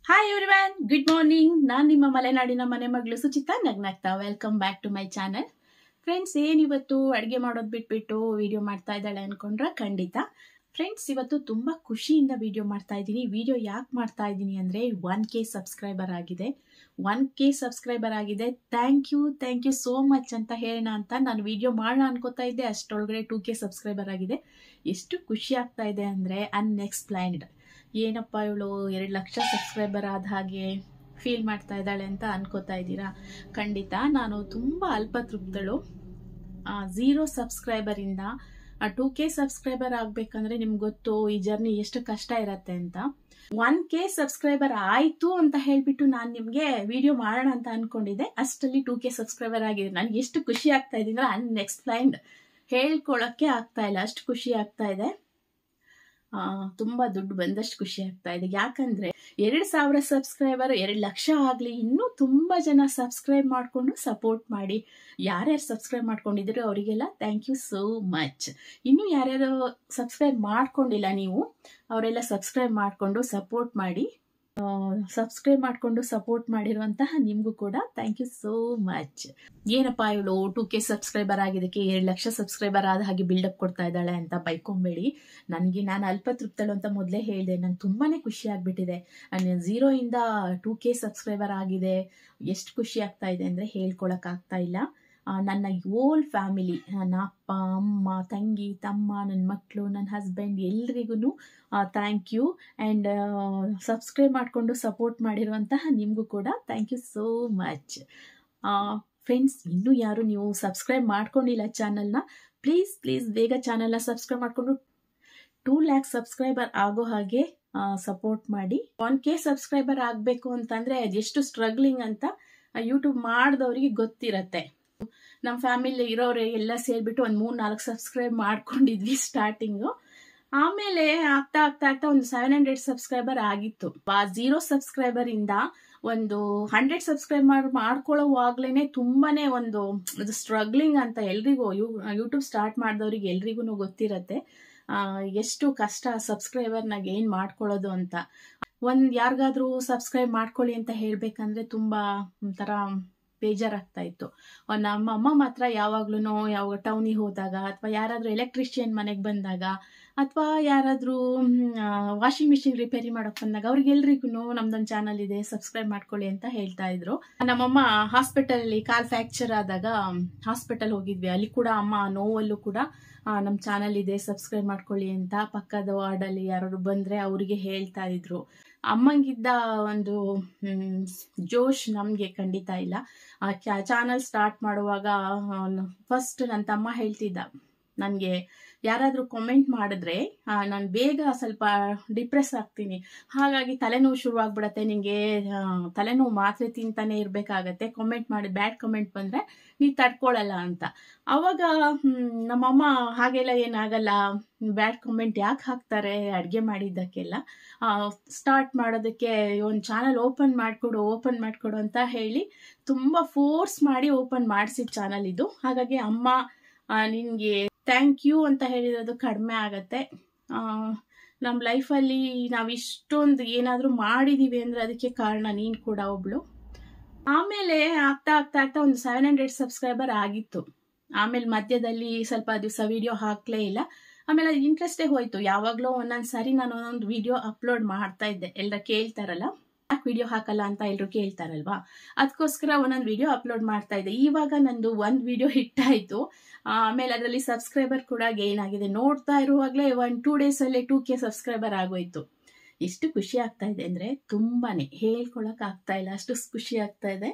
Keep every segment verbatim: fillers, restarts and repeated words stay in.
Hi everyone, good morning. ನಾನು ನಿಮ್ಮ ಮಲೆನಾಡಿನ ಮನೆ ಮಗಳು ಸುಚಿತಾ ನಗ್ನಾಗ್ತಾ. Welcome back to my channel. Friends, ಏನಿವತ್ತು ಅಡುಗೆ ಮಾಡೋದು ಬಿಟ್ಬಿಟ್ಟು ವಿಡಿಯೋ ಮಾಡ್ತಾ ಇದ್ದಾಳೆ ಅನ್ಕೊಂಡ್ರೆ ಖಂಡಿತ. ಫ್ರೆಂಡ್ಸ್, ಇವತ್ತು ತುಂಬ ಖುಷಿಯಿಂದ ವಿಡಿಯೋ ಮಾಡ್ತಾ ಇದ್ದೀನಿ. ವಿಡಿಯೋ ಯಾಕೆ ಮಾಡ್ತಾ ಇದ್ದೀನಿ ಅಂದರೆ ಒನ್ ಕೆ ಸಬ್ಸ್ಕ್ರೈಬರ್ ಆಗಿದೆ. ಒನ್ ಕೆ ಸಬ್ಸ್ಕ್ರೈಬರ್ ಆಗಿದೆ. Thank you thank you so much ಅಂತ ಹೇಳೋಣ ಅಂತ ನಾನು ವಿಡಿಯೋ ಮಾಡೋಣ ಅನ್ಕೋತಾ ಇದ್ದೆ. ಅಷ್ಟರೊಳಗಡೆ ಟೂ ಕೆ ಸಬ್ಸ್ಕ್ರೈಬರ್ ಆಗಿದೆ. ಎಷ್ಟು ಖುಷಿ ಆಗ್ತಾ ಇದೆ ಅಂದರೆ ಅನ್ಎಕ್ಸ್ಪ್ಲೈನ್ಡ್. ಏನಪ್ಪ ಇವಳು ಎರಡು ಲಕ್ಷ ಸಬ್ಸ್ಕ್ರೈಬರ್ ಆದ ಹಾಗೆ ಫೀಲ್ ಮಾಡ್ತಾ ಇದ್ದಾಳೆ ಅಂತ ಅನ್ಕೋತಾ ಇದ್ದೀರಾ? ಖಂಡಿತ ನಾನು ತುಂಬ ಅಲ್ಪತೃಪ್ತಳು. ಝೀರೋ ಸಬ್ಸ್ಕ್ರೈಬರಿಂದ ಟೂ ಕೆ ಸಬ್ಸ್ಕ್ರೈಬರ್ ಆಗ್ಬೇಕಂದ್ರೆ ನಿಮ್ಗೆ ಗೊತ್ತು ಈ ಜರ್ನಿ ಎಷ್ಟು ಕಷ್ಟ ಇರತ್ತೆ ಅಂತ. ಒನ್ ಕೆ ಸಬ್ಸ್ಕ್ರೈಬರ್ ಆಯ್ತು ಅಂತ ಹೇಳ್ಬಿಟ್ಟು ನಾನು ನಿಮ್ಗೆ ವಿಡಿಯೋ ಮಾಡೋಣ ಅಂತ ಅನ್ಕೊಂಡಿದ್ದೆ. ಅಷ್ಟರಲ್ಲಿ ಟೂ ಕೆ ಸಬ್ಸ್ಕ್ರೈಬರ್ ಆಗಿದೆ. ನನ್ಗೆ ಎಷ್ಟು ಖುಷಿ ಆಗ್ತಾ ಇದೆ ಅಂದ್ರೆ ಅನ್ಎಕ್ಸ್ಪ್ಲೈನ್ಡ್, ಹೇಳ್ಕೊಳಕ್ಕೆ ಆಗ್ತಾ ಇಲ್ಲ, ಅಷ್ಟು ಖುಷಿ ಆಗ್ತಾ ಇದೆ. ಆ ತುಂಬಾ ದುಡ್ಡು ಬಂದಷ್ಟು ಖುಷಿ ಆಗ್ತಾ ಇದೆ. ಯಾಕಂದ್ರೆ ಎರಡ್ ಸಾವಿರ ಸಬ್ಸ್ಕ್ರೈಬರ್ ಎರಡು ಲಕ್ಷ ಆಗ್ಲಿ, ಇನ್ನೂ ತುಂಬಾ ಜನ ಸಬ್ಸ್ಕ್ರೈಬ್ ಮಾಡ್ಕೊಂಡು ಸಪೋರ್ಟ್ ಮಾಡಿ. ಯಾರ್ಯಾರು ಸಬ್ಸ್ಕ್ರೈಬ್ ಮಾಡ್ಕೊಂಡಿದ್ರು ಅವರಿಗೆಲ್ಲ ಥ್ಯಾಂಕ್ ಯು ಸೋ ಮಚ್. ಇನ್ನು ಯಾರ್ಯಾರು ಸಬ್ಸ್ಕ್ರೈಬ್ ಮಾಡ್ಕೊಂಡಿಲ್ಲ ನೀವು, ಅವರೆಲ್ಲ ಸಬ್ಸ್ಕ್ರೈಬ್ ಮಾಡ್ಕೊಂಡು ಸಪೋರ್ಟ್ ಮಾಡಿ. ಸಬ್ಸ್ಕ್ರೈಬ್ ಮಾಡ್ಕೊಂಡು ಸಪೋರ್ಟ್ ಮಾಡಿರುವಂತಹ ನಿಮ್ಗೂ ಕೂಡ ಥ್ಯಾಂಕ್ ಯು ಸೋ ಮಚ್. ಏನಪ್ಪಾ ಇವಳು ಟೂ ಕೆ ಸಬ್ಸ್ಕ್ರೈಬರ್ ಆಗಿದ್ದಕ್ಕೆ ಎರಡು ಲಕ್ಷ ಸಬ್ಸ್ಕ್ರೈಬರ್ ಆದ ಹಾಗೆ ಬಿಲ್ಡಪ್ ಕೊಡ್ತಾ ಇದ್ದಾಳೆ ಅಂತ ಬೈಕೊಂಬೇಡಿ. ನನಗೆ ನಾನು ಅಲ್ಪತೃಪ್ತಳು ಅಂತ ಮೊದಲೇ ಹೇಳಿದೆ. ನಂಗೆ ತುಂಬಾನೇ ಖುಷಿ ಆಗ್ಬಿಟ್ಟಿದೆ. ಝೀರೋ ಇಂದ ಟೂ ಕೆ ಸಬ್ಸ್ಕ್ರೈಬರ್ ಆಗಿದೆ. ಎಷ್ಟು ಖುಷಿ ಆಗ್ತಾ ಇದೆ ಅಂದ್ರೆ ಹೇಳ್ಕೊಳಕ್ ಆಗ್ತಾ ಇಲ್ಲ. ನನ್ನ ಓಲ್ ಫ್ಯಾಮಿಲಿ, ನನ್ನ ಅಪ್ಪ ಅಮ್ಮ ತಂಗಿ ತಮ್ಮ ನನ್ನ ಮಕ್ಕಳು ನನ್ನ ಹಸ್ಬೆಂಡ್ ಎಲ್ರಿಗೂ ಥ್ಯಾಂಕ್ ಯು. ಆ್ಯಂಡ್ ಸಬ್ಸ್ಕ್ರೈಬ್ ಮಾಡಿಕೊಂಡು ಸಪೋರ್ಟ್ ಮಾಡಿರುವಂತಹ ನಿಮಗೂ ಕೂಡ thank you so much. Friends, ಇನ್ನೂ ಯಾರು ನೀವು ಸಬ್ಸ್ಕ್ರೈಬ್ ಮಾಡ್ಕೊಂಡಿಲ್ಲ ಚಾನಲ್ನ, ಪ್ಲೀಸ್ ಪ್ಲೀಸ್ ಬೇಗ ಚಾನಲ್ನ ಸಬ್ಸ್ಕ್ರೈಬ್ ಮಾಡಿಕೊಂಡು ಟೂ ಲ್ಯಾಕ್ ಸಬ್ಸ್ಕ್ರೈಬರ್ ಆಗೋ ಹಾಗೆ ಸಪೋರ್ಟ್ ಮಾಡಿ. ಒನ್ ಕೆ ಸಬ್ಸ್ಕ್ರೈಬರ್ ಆಗಬೇಕು ಅಂತಂದರೆ ಅದೆಷ್ಟು ಸ್ಟ್ರಗ್ಲಿಂಗ್ ಅಂತ ಯೂಟ್ಯೂಬ್ ಮಾಡಿದವರಿಗೆ ಗೊತ್ತಿರತ್ತೆ. ನಮ್ಮ ಫ್ಯಾಮಿಲಿ ಇರೋರೆ ಎಲ್ಲ ಸೇರಿಬಿಟ್ಟು ಒಂದು ಮೂರು ನಾಲ್ಕು ಸಬ್ಸ್ಕ್ರೈಬ್ ಮಾಡ್ಕೊಂಡಿದ್ವಿ ಸ್ಟಾರ್ಟಿಂಗು. ಆಮೇಲೆ ಆಗ್ತಾ ಆಗ್ತಾ ಆಗ್ತಾ ಒಂದು ಸೆವೆನ್ ಹಂಡ್ರೆಡ್ ಸಬ್ಸ್ಕ್ರೈಬರ್ ಆಗಿತ್ತು. ಆ ಝೀರೋ ಸಬ್ಸ್ಕ್ರೈಬರ್ ಇಂದ ಒಂದು ಹಂಡ್ರೆಡ್ ಸಬ್ಸ್ಕ್ರೈಬ್ ಮಾಡಿ ಮಾಡ್ಕೊಳ್ಳೋವಾಗ್ಲೇನೆ ತುಂಬಾನೇ ಒಂದು ಸ್ಟ್ರಗ್ಲಿಂಗ್ ಅಂತ ಎಲ್ರಿಗೂ ಯೂಟ್ಯೂಬ್ ಸ್ಟಾರ್ಟ್ ಮಾಡಿದವ್ರಿಗೆ ಎಲ್ರಿಗೂ ಗೊತ್ತಿರತ್ತೆ ಎಷ್ಟು ಕಷ್ಟ ಸಬ್ಸ್ಕ್ರೈಬರ್ನ ಗೇನ್ ಮಾಡ್ಕೊಳ್ಳೋದು ಅಂತ. ಒಂದ್ ಯಾರಿಗಾದ್ರೂ ಸಬ್ಸ್ಕ್ರೈಬ್ ಮಾಡ್ಕೊಳ್ಳಿ ಅಂತ ಹೇಳ್ಬೇಕಂದ್ರೆ ತುಂಬಾ ಒಂಥರ ಬೇಜಾರಾಗ್ತಾ ಇತ್ತು. ನಮ್ಮ ಅಮ್ಮ ಮಾತ್ರ ಯಾವಾಗ್ಲೂ ಯಾವ ಟೌನಿಗೆ ಹೋದಾಗ ಅಥವಾ ಯಾರಾದ್ರೂ ಎಲೆಕ್ಟ್ರಿಷಿಯನ್ ಮನೆಗೆ ಬಂದಾಗ ಅಥವಾ ಯಾರಾದ್ರೂ ವಾಷಿಂಗ್ ಮಿಷಿನ್ ರಿಪೇರಿ ಮಾಡಕ್ ಬಂದಾಗ ಅವ್ರಿಗೆಲ್ರಿಗೂ ನಮ್ದೊಂದು ಚಾನಲ್ ಇದೆ ಸಬ್ಸ್ಕ್ರೈಬ್ ಮಾಡ್ಕೊಳ್ಳಿ ಅಂತ ಹೇಳ್ತಾ ಇದ್ರು. ನಮ್ಮಮ್ಮ ಹಾಸ್ಪಿಟಲ್ ಅಲ್ಲಿ ಕಾಲ್ ಫ್ರಾಕ್ಚರ್ ಆದಾಗ ಹಾಸ್ಪಿಟಲ್ ಹೋಗಿದ್ವಿ. ಅಲ್ಲಿ ಕೂಡ ಅಮ್ಮ ನೋವಲ್ಲೂ ಕೂಡ ನಮ್ಮ ಚಾನಲ್ ಇದೆ ಸಬ್ಸ್ಕ್ರೈಬ್ ಮಾಡ್ಕೊಳ್ಳಿ ಅಂತ ಪಕ್ಕದ ವಾರ್ಡಲ್ಲಿ ಯಾರು ಬಂದ್ರೆ ಅವ್ರಿಗೆ ಹೇಳ್ತಾ ಇದ್ರು. ಅಮ್ಮಂಗಿದ್ದ ಒಂದು ಜೋಶ್ ನಮ್ಗೆ ಖಂಡಿತ ಇಲ್ಲ. ಚಾನಲ್ ಸ್ಟಾರ್ಟ್ ಮಾಡುವಾಗ ಫಸ್ಟ್ ನನ್ನ ತಮ್ಮ ಹೇಳ್ತಿದ್ದ, ನನಗೆ ಯಾರಾದ್ರೂ ಕಾಮೆಂಟ್ ಮಾಡಿದ್ರೆ ನಾನು ಬೇಗ ಸ್ವಲ್ಪ ಡಿಪ್ರೆಸ್ ಆಗ್ತೀನಿ, ಹಾಗಾಗಿ ತಲೆನೋವು ಶುರು ಆಗ್ಬಿಡತ್ತೆ, ನಿಂಗೆ ತಲೆನೋವು ಮಾತ್ರೆ ತಿಂತಾನೆ ಇರ್ಬೇಕಾಗತ್ತೆ, ಕಾಮೆಂಟ್ ಮಾಡಿ ಬ್ಯಾಡ್ ಕಮೆಂಟ್ ಬಂದ್ರೆ ನೀ ತಡ್ಕೊಳಲ್ಲ ಅಂತ. ಅವಾಗ ನಮ್ಮಮ್ಮ ಹಾಗೆಲ್ಲ ಏನಾಗಲ್ಲ, ಬ್ಯಾಡ್ ಕಮೆಂಟ್ ಯಾಕೆ ಹಾಕ್ತಾರೆ ಅಡ್ಗೆ ಮಾಡಿದ್ದಕ್ಕೆಲ್ಲ, ಸ್ಟಾರ್ಟ್ ಮಾಡೋದಕ್ಕೆ ಒಂದು ಚಾನಲ್ ಓಪನ್ ಮಾಡ್ಕೊಡು ಓಪನ್ ಮಾಡ್ಕೊಡು ಅಂತ ಹೇಳಿ ತುಂಬಾ ಫೋರ್ಸ್ ಮಾಡಿ ಓಪನ್ ಮಾಡಿಸಿದ ಚಾನಲ್ ಇದು. ಹಾಗಾಗಿ ಅಮ್ಮ ನಿನ್ಗೆ ಥ್ಯಾಂಕ್ ಯು ಅಂತ ಹೇಳಿರೋದು ಕಡಿಮೆ ಆಗತ್ತೆ. ನಮ್ಮ ಲೈಫಲ್ಲಿ ನಾವು ಇಷ್ಟೊಂದು ಏನಾದರೂ ಮಾಡಿದೀವಿ ಅಂದ್ರೆ ಅದಕ್ಕೆ ಕಾರಣ ನೀನು ಕೂಡ ಒಬ್ಳು. ಆಮೇಲೆ ಆಗ್ತಾ ಆಗ್ತಾ ಆಗ್ತಾ ಒಂದು ಸೆವೆನ್ ಹಂಡ್ರೆಡ್ ಸಬ್ಸ್ಕ್ರೈಬರ್ ಆಗಿತ್ತು. ಆಮೇಲೆ ಮಧ್ಯದಲ್ಲಿ ಸ್ವಲ್ಪ ದಿವಸ ವಿಡಿಯೋ ಹಾಕ್ಲೇ ಇಲ್ಲ. ಆಮೇಲೆ ಅದು ಇಂಟ್ರೆಸ್ಟೇ ಹೋಯ್ತು. ಯಾವಾಗಲೂ ಒಂದೊಂದು ಸಾರಿ ನಾನು ಒಂದೊಂದು ವಿಡಿಯೋ ಅಪ್ಲೋಡ್ ಮಾಡ್ತಾ ಇದ್ದೆ. ಎಲ್ಲರ ಕೇಳ್ತಾರಲ್ಲ ಯಾಕೆ ವಿಡಿಯೋ ಹಾಕಲ್ಲ ಅಂತ ಎಲ್ಲರೂ ಕೇಳ್ತಾರಲ್ವಾ, ಅದಕ್ಕೋಸ್ಕರ ಒಂದೊಂದು ವಿಡಿಯೋ ಅಪ್ಲೋಡ್ ಮಾಡ್ತಾ ಇದ್ದೆ. ಇವಾಗ ನಂದು ಒಂದು ವಿಡಿಯೋ ಹಿಟ್ ಆಯ್ತು. ಆಮೇಲೆ ಅದರಲ್ಲಿ ಸಬ್ಸ್ಕ್ರೈಬರ್ ಕೂಡ ಗೇನ್ ಆಗಿದೆ. ನೋಡ್ತಾ ಇರುವಾಗಲೇ ಒನ್ ಟೂ ಡೇಸ್ ಅಲ್ಲೇ ಟೂ ಕೆ ಸಬ್ಸ್ಕ್ರೈಬರ್ ಆಗೋಯ್ತು. ಎಷ್ಟು ಖುಷಿ ಆಗ್ತಾ ಇದೆ ಅಂದ್ರೆ ತುಂಬಾನೇ ಹೇಳ್ಕೊಳಕ್ ಆಗ್ತಾ ಇಲ್ಲ, ಅಷ್ಟು ಖುಷಿ ಆಗ್ತಾ ಇದೆ.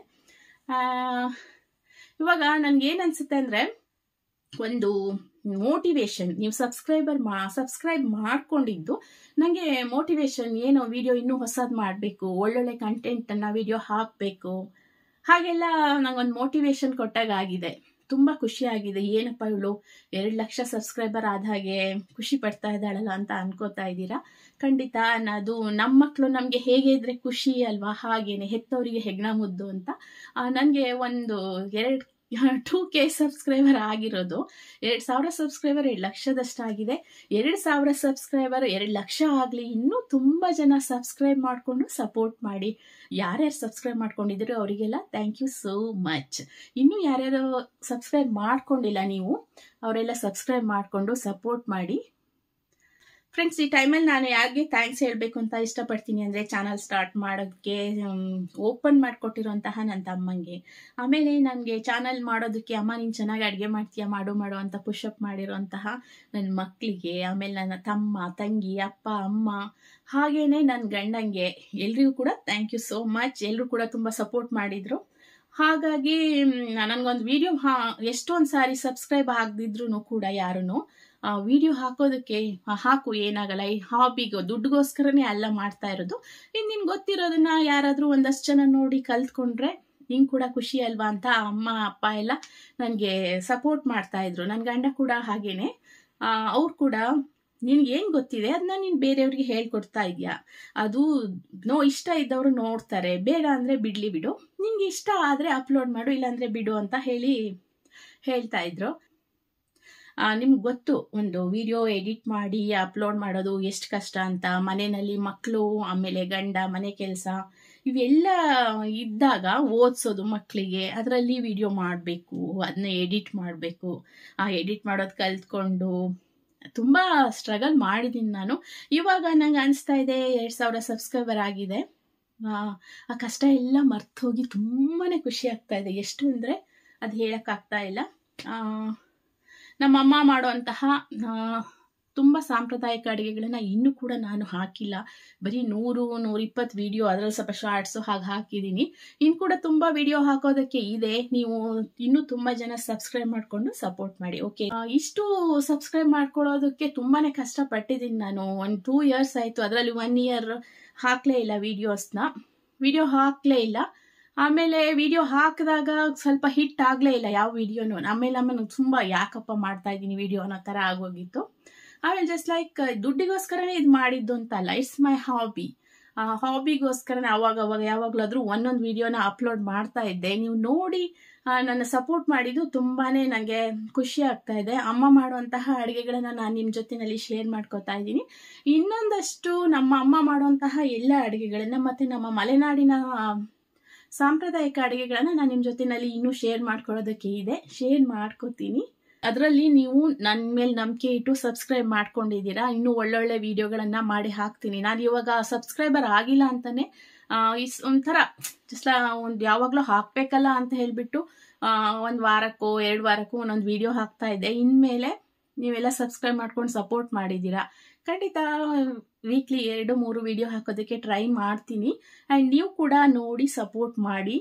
ಇವಾಗ ನನ್ಗೆ ಏನ್ ಅನ್ಸುತ್ತೆ ಅಂದ್ರೆ ಒಂದು ಮೋಟಿವೇಶನ್, ನೀವು ಸಬ್ಸ್ಕ್ರೈಬರ್ ಮಾ ಸಬ್ಸ್ಕ್ರೈಬ್ ಮಾಡ್ಕೊಂಡಿದ್ದು ನನಗೆ ಮೋಟಿವೇಶನ್, ಏನೋ ವಿಡಿಯೋ ಇನ್ನೂ ಹೊಸದು ಮಾಡಬೇಕು, ಒಳ್ಳೊಳ್ಳೆ ಕಂಟೆಂಟನ್ನು ವಿಡಿಯೋ ಹಾಕಬೇಕು, ಹಾಗೆಲ್ಲ ನಂಗೊಂದು ಮೋಟಿವೇಶನ್ ಕೊಟ್ಟಾಗ ಆಗಿದೆ. ತುಂಬ ಖುಷಿ ಆಗಿದೆ. ಏನಪ್ಪ ಇವಳು ಎರಡು ಲಕ್ಷ ಸಬ್ಸ್ಕ್ರೈಬರ್ ಆದ ಹಾಗೆ ಖುಷಿ ಪಡ್ತಾ ಇದ್ದಾಳಲ್ಲ ಅಂತ ಅನ್ಕೋತಾ ಇದ್ದೀರಾ? ಖಂಡಿತ ಅದು ನಮ್ಮ ಮಕ್ಕಳು ನಮಗೆ ಹೇಗೆ ಇದ್ರೆ ಖುಷಿ ಅಲ್ವಾ, ಹಾಗೇನೆ ಹೆತ್ತವರಿಗೆ ಹೆಗ್ಣ ಮುದ್ದು ಅಂತ. ನನಗೆ ಒಂದು ಎರಡು ಟೂ ಕೆ ಸಬ್ಸ್ಕ್ರೈಬರ್ ಆಗಿರೋದು. ಎರಡು ಸಾವಿರ ಸಬ್ಸ್ಕ್ರೈಬರ್ ಎರಡು ಲಕ್ಷದಷ್ಟಾಗಿದೆ. ಎರಡು ಸಾವಿರ ಸಬ್ಸ್ಕ್ರೈಬರ್ ಎರಡು ಲಕ್ಷ ಆಗಲಿ, ಇನ್ನೂ ತುಂಬ ಜನ ಸಬ್ಸ್ಕ್ರೈಬ್ ಮಾಡಿಕೊಂಡು ಸಪೋರ್ಟ್ ಮಾಡಿ. ಯಾರ್ಯಾರು ಸಬ್ಸ್ಕ್ರೈಬ್ ಮಾಡ್ಕೊಂಡಿದ್ದೀರೋ ಅವರಿಗೆಲ್ಲ ಥ್ಯಾಂಕ್ ಯು ಸೋ ಮಚ್. ಇನ್ನೂ ಯಾರ್ಯಾರು ಸಬ್ಸ್ಕ್ರೈಬ್ ಮಾಡ್ಕೊಂಡಿಲ್ಲ ನೀವು, ಅವರೆಲ್ಲ ಸಬ್ಸ್ಕ್ರೈಬ್ ಮಾಡಿಕೊಂಡು ಸಪೋರ್ಟ್ ಮಾಡಿ. ಫ್ರೆಂಡ್ಸ್, ಈ ಟೈಮಲ್ಲಿ ನಾನು ಯಾರಿಗೆ ಥ್ಯಾಂಕ್ಸ್ ಹೇಳಬೇಕು ಅಂತ ಇಷ್ಟಪಡ್ತೀನಿ ಅಂದರೆ, ಚಾನಲ್ ಸ್ಟಾರ್ಟ್ ಮಾಡೋದಕ್ಕೆ ಓಪನ್ ಮಾಡಿಕೊಟ್ಟಿರೋಂತಹ ನನ್ನ ತಮ್ಮಂಗೆ, ಆಮೇಲೆ ನನಗೆ ಚಾನಲ್ ಮಾಡೋದಕ್ಕೆ ಅಮ್ಮ ನೀನು ಚೆನ್ನಾಗಿ ಅಡುಗೆ ಮಾಡ್ತೀಯ ಮಾಡು ಮಾಡು ಅಂತ ಪುಷಪ್ ಮಾಡಿರೋಂತಹ ನನ್ನ ಮಕ್ಕಳಿಗೆ, ಆಮೇಲೆ ನನ್ನ ತಮ್ಮ ತಂಗಿ ಅಪ್ಪ ಅಮ್ಮ, ಹಾಗೇನೆ ನನ್ನ ಗಂಡಂಗೆ, ಎಲ್ರಿಗೂ ಕೂಡ ಥ್ಯಾಂಕ್ ಯು ಸೋ ಮಚ್. ಎಲ್ಲರೂ ಕೂಡ ತುಂಬ ಸಪೋರ್ಟ್ ಮಾಡಿದರು. ಹಾಗಾಗಿ ನನಗೊಂದು ವಿಡಿಯೋ ಹಾ ಎಷ್ಟೊಂದು ಸಾರಿ ಸಬ್ಸ್ಕ್ರೈಬ್ ಆಗದಿದ್ರು ಕೂಡ ಯಾರೂ ವಿಡಿಯೋ ಹಾಕೋದಕ್ಕೆ ಹಾಕು ಏನಾಗಲ್ಲ, ಈ ಹಾಬಿಗೋ ದುಡ್ಡುಗೋಸ್ಕರನೇ ಎಲ್ಲ ಮಾಡ್ತಾ ಇರೋದು. ಇನ್ನು ನಿನ್ಗೆ ಗೊತ್ತಿರೋದನ್ನ ಯಾರಾದರೂ ಒಂದಷ್ಟು ಜನ ನೋಡಿ ಕಲ್ತ್ಕೊಂಡ್ರೆ ನಿಂಗೆ ಕೂಡ ಖುಷಿ ಅಲ್ವಾ ಅಂತ ಅಮ್ಮ ಅಪ್ಪ ಎಲ್ಲ ನನಗೆ ಸಪೋರ್ಟ್ ಮಾಡ್ತಾ ಇದ್ರು. ನನ್ನ ಗಂಡ ಕೂಡ ಹಾಗೇನೆ, ಅವ್ರು ಕೂಡ ನಿನ್ಗೆ ಏನು ಗೊತ್ತಿದೆ ಅದನ್ನ ನೀನು ಬೇರೆಯವ್ರಿಗೆ ಹೇಳ್ಕೊಡ್ತಾ ಇದೆಯಾ, ಅದು ನೋ ಇಷ್ಟ ಇದ್ದವರು ನೋಡ್ತಾರೆ, ಬೇಡ ಅಂದರೆ ಬಿಡ್ಲಿ ಬಿಡು, ನಿಂಗೆ ಇಷ್ಟ ಆದರೆ ಅಪ್ಲೋಡ್ ಮಾಡು, ಇಲ್ಲಾಂದರೆ ಬಿಡು ಅಂತ ಹೇಳಿ ಹೇಳ್ತಾ ಇದ್ರು. ನಿಮ್ಗೆ ಗೊತ್ತು ಒಂದು ವಿಡಿಯೋ ಎಡಿಟ್ ಮಾಡಿ ಅಪ್ಲೋಡ್ ಮಾಡೋದು ಎಷ್ಟು ಕಷ್ಟ ಅಂತ. ಮನೆಯಲ್ಲಿ ಮಕ್ಕಳು, ಆಮೇಲೆ ಗಂಡ, ಮನೆ ಕೆಲಸ ಇವೆಲ್ಲ ಇದ್ದಾಗ ಓದಿಸೋದು ಮಕ್ಕಳಿಗೆ, ಅದರಲ್ಲಿ ವಿಡಿಯೋ ಮಾಡಬೇಕು, ಅದನ್ನ ಎಡಿಟ್ ಮಾಡಬೇಕು. ಆ ಎಡಿಟ್ ಮಾಡೋದು ಕಲ್ತ್ಕೊಂಡು ತುಂಬ ಸ್ಟ್ರಗಲ್ ಮಾಡಿದ್ದೀನಿ ನಾನು. ಇವಾಗ ನಂಗೆ ಅನಿಸ್ತಾ ಇದೆ ಎರಡು ಸಾವಿರ ಸಬ್ಸ್ಕ್ರೈಬರ್ ಆಗಿದೆ, ಆ ಕಷ್ಟ ಎಲ್ಲ ಮರ್ತೋಗಿ ತುಂಬಾ ಖುಷಿ ಆಗ್ತಾ ಇದೆ. ಎಷ್ಟು ಅಂದರೆ ಅದು ಹೇಳೋಕ್ಕಾಗ್ತಾ ಇಲ್ಲ. ನಮ್ಮಮ್ಮ ಮಾಡುವಂತಹ ತುಂಬ ಸಾಂಪ್ರದಾಯಿಕ ಅಡುಗೆಗಳನ್ನ ಇನ್ನೂ ಕೂಡ ನಾನು ಹಾಕಿಲ್ಲ. ಬರೀ ನೂರು ನೂರಿಪ್ಪತ್ತು ವಿಡಿಯೋ, ಅದರಲ್ಲಿ ಸ್ವಲ್ಪ ಶಾರ್ಟ್ಸು ಹಾಗೆ ಹಾಕಿದ್ದೀನಿ. ಇನ್ನು ಕೂಡ ತುಂಬ ವಿಡಿಯೋ ಹಾಕೋದಕ್ಕೆ ಇದೆ. ನೀವು ಇನ್ನೂ ತುಂಬ ಜನ ಸಬ್ಸ್ಕ್ರೈಬ್ ಮಾಡಿಕೊಂಡು ಸಪೋರ್ಟ್ ಮಾಡಿ. ಓಕೆ, ಇಷ್ಟು ಸಬ್ಸ್ಕ್ರೈಬ್ ಮಾಡ್ಕೊಳ್ಳೋದಕ್ಕೆ ತುಂಬಾ ಕಷ್ಟಪಟ್ಟಿದ್ದೀನಿ ನಾನು. ಒಂದು ಟೂ ಇಯರ್ಸ್ ಆಯಿತು, ಅದರಲ್ಲಿ ಒನ್ ಇಯರ್ ಹಾಕಲೇ ಇಲ್ಲ ವೀಡಿಯೋಸ್ನ, ವಿಡಿಯೋ ಹಾಕಲೇ ಇಲ್ಲ. ಆಮೇಲೆ ವಿಡಿಯೋ ಹಾಕಿದಾಗ ಸ್ವಲ್ಪ ಹಿಟ್ ಆಗಲೇ ಇಲ್ಲ ಯಾವ ವಿಡಿಯೋನು. ಆಮೇಲೆ ಆಮೇಲೆ ತುಂಬ ಯಾಕಪ್ಪ ಮಾಡ್ತಾ ಇದ್ದೀನಿ ವಿಡಿಯೋ ಅನ್ನೋ ಥರ ಆಗೋಗಿತ್ತು. ಆಮೇಲೆ ಜಸ್ಟ್ ಲೈಕ್ ದುಡ್ಡಿಗೋಸ್ಕರನೇ ಇದು ಮಾಡಿದ್ದು ಅಂತ ಅಲ್ಲ, ಇಟ್ಸ್ ಮೈ ಹಾಬಿ. ಆ ಹಾಬಿಗೋಸ್ಕರನೇ ಅವಾಗ ಅವಾಗ ಯಾವಾಗಲಾದರೂ ಒಂದೊಂದು ವಿಡಿಯೋನ ಅಪ್ಲೋಡ್ ಮಾಡ್ತಾ ಇದ್ದೆ. ನೀವು ನೋಡಿ ನನ್ನ ಸಪೋರ್ಟ್ ಮಾಡಿದ್ದು ತುಂಬಾ ನನಗೆ ಖುಷಿ ಆಗ್ತಾ ಇದೆ. ಅಮ್ಮ ಮಾಡುವಂತಹ ಅಡುಗೆಗಳನ್ನು ನಾನು ನಿಮ್ಮ ಜೊತೆಯಲ್ಲಿ ಶೇರ್ ಮಾಡ್ಕೋತಾ ಇದ್ದೀನಿ. ಇನ್ನೊಂದಷ್ಟು ನಮ್ಮ ಅಮ್ಮ ಮಾಡುವಂತಹ ಎಲ್ಲ ಅಡುಗೆಗಳನ್ನು ಮತ್ತು ನಮ್ಮ ಮಲೆನಾಡಿನ ಸಾಂಪ್ರದಾಯಿಕ ಅಡುಗೆಗಳನ್ನ ನಾನು ನಿಮ್ಮ ಜೊತೆಯಲ್ಲಿ ಇನ್ನೂ ಶೇರ್ ಮಾಡ್ಕೊಳ್ಳೋದಕ್ಕೆ ಇದೆ, ಶೇರ್ ಮಾಡ್ಕೋತೀನಿ. ಅದರಲ್ಲಿ ನೀವು ನನ್ನ ಮೇಲೆ ನಂಬಿಕೆ ಇಟ್ಟು ಸಬ್ಸ್ಕ್ರೈಬ್ ಮಾಡ್ಕೊಂಡಿದ್ದೀರಾ. ಇನ್ನೂ ಒಳ್ಳೊಳ್ಳೆ ವಿಡಿಯೋಗಳನ್ನು ಮಾಡಿ ಹಾಕ್ತೀನಿ. ನಾನು ಇವಾಗ ಸಬ್ಸ್ಕ್ರೈಬರ್ ಆಗಿಲ್ಲ ಅಂತಾನೆ ಇಸ್ ಒಂಥರ ಜಸ್ಟ್ ಒಂದು ಯಾವಾಗಲೂ ಹಾಕಬೇಕಲ್ಲ ಅಂತ ಹೇಳಿಬಿಟ್ಟು ಒಂದು ವಾರಕ್ಕೋ ಎರಡು ವಾರಕ್ಕೂ ಒಂದೊಂದು ವಿಡಿಯೋ ಹಾಕ್ತಾ ಇದ್ದೆ. ಇನ್ಮೇಲೆ ನೀವೆಲ್ಲ ಸಬ್ಸ್ಕ್ರೈಬ್ ಮಾಡ್ಕೊಂಡು ಸಪೋರ್ಟ್ ಮಾಡಿದ್ದೀರಾ. ಖಂಡಿತ ವೀಕ್ಲಿ ಎರಡು ಮೂರು ವಿಡಿಯೋ ಹಾಕೋದಕ್ಕೆ ಟ್ರೈ ಮಾಡ್ತೀನಿ. ಆ್ಯಂಡ್ ನೀವು ಕೂಡ ನೋಡಿ ಸಪೋರ್ಟ್ ಮಾಡಿ.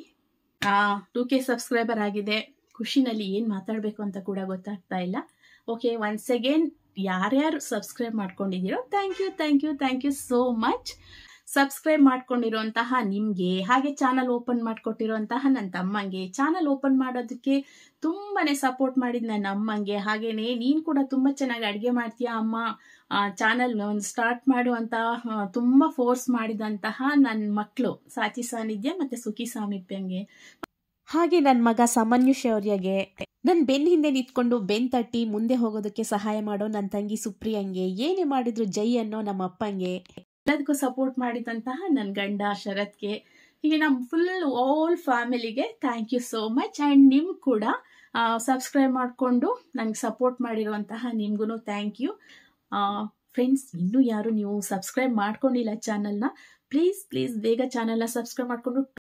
ಟೂ ಕೆ ಸಬ್ಸ್ಕ್ರೈಬರ್ ಆಗಿದೆ, ಖುಷಿನಲ್ಲಿ ಏನು ಮಾತಾಡಬೇಕು ಅಂತ ಕೂಡ ಗೊತ್ತಾಗ್ತಾ ಇಲ್ಲ. ಓಕೆ, ಒನ್ಸ್ ಅಗೇನ್ ಯಾರ್ಯಾರು ಸಬ್ಸ್ಕ್ರೈಬ್ ಮಾಡ್ಕೊಂಡಿದ್ದೀರೋ thank you thank you thank you so much. Subscribe ಮಾಡ್ಕೊಂಡಿರೋಂತಹ ನಿಮಗೆ, ಹಾಗೆ ಚಾನಲ್ ಓಪನ್ ಮಾಡಿಕೊಟ್ಟಿರೋಂತಹ ನನ್ನ ತಮ್ಮಂಗೆ, ಚಾನಲ್ ಓಪನ್ ಮಾಡೋದಕ್ಕೆ ತುಂಬಾ ಸಪೋರ್ಟ್ ಮಾಡಿದ ನನ್ನ ಅಮ್ಮಂಗೆ, ಹಾಗೇನೆ ನೀನು ಕೂಡ ತುಂಬ ಚೆನ್ನಾಗಿ ಅಡುಗೆ ಮಾಡ್ತೀಯಾ ಅಮ್ಮ, ಚಾನಲ್ ಒಂದು ಸ್ಟಾರ್ಟ್ ಮಾಡು ಅಂತ ತುಂಬ ಫೋರ್ಸ್ ಮಾಡಿದಂತಹ ನನ್ನ ಮಕ್ಕಳು ಸಾಚಿ ಸಾನ್ನಿಧ್ಯ ಮತ್ತು ಸುಖಿ ಸಾಮೀಪ್ಯಂಗೆ, ಹಾಗೆ ನನ್ನ ಮಗ ಸಾಮಾನ್ಯ ಶೌರ್ಯಗೆ, ನನ್ನ ಬೆನ್ನ ಹಿಂದೆ ನಿಂತ್ಕೊಂಡು ಬೆನ್ ತಟ್ಟಿ ಮುಂದೆ ಹೋಗೋದಕ್ಕೆ ಸಹಾಯ ಮಾಡೋ ನನ್ನ ತಂಗಿ ಸುಪ್ರಿಯಂಗೆ, ಏನೇ ಮಾಡಿದ್ರು ಜೈ ಅನ್ನೋ ನಮ್ಮ ಅಪ್ಪಂಗೆ, ಎಲ್ಲದಕ್ಕೂ ಸಪೋರ್ಟ್ ಮಾಡಿದಂತಹ ನನ್ನ ಗಂಡ ಶರತ್ಗೆ, ಹೀಗೆ ನಮ್ಮ ಫುಲ್ ಆಲ್ ಫ್ಯಾಮಿಲಿಗೆ thank you so much. And ನಿಮ್ಗೆ ಕೂಡ ಸಬ್ಸ್ಕ್ರೈಬ್ ಮಾಡಿಕೊಂಡು ನನಗೆ ಸಪೋರ್ಟ್ ಮಾಡಿರುವಂತಹ ನಿಮ್ಗೂ ಥ್ಯಾಂಕ್ ಯು. ಫ್ರೆಂಡ್ಸ್, ಇನ್ನೂ ಯಾರು ನೀವು ಸಬ್ಸ್ಕ್ರೈಬ್ ಮಾಡ್ಕೊಂಡಿಲ್ಲ ಚಾನಲ್ನ, ಪ್ಲೀಸ್ ಪ್ಲೀಸ್ ಬೇಗ ಚಾನಲ್ನ ಸಬ್ಸ್ಕ್ರೈಬ್ ಮಾಡಿಕೊಂಡು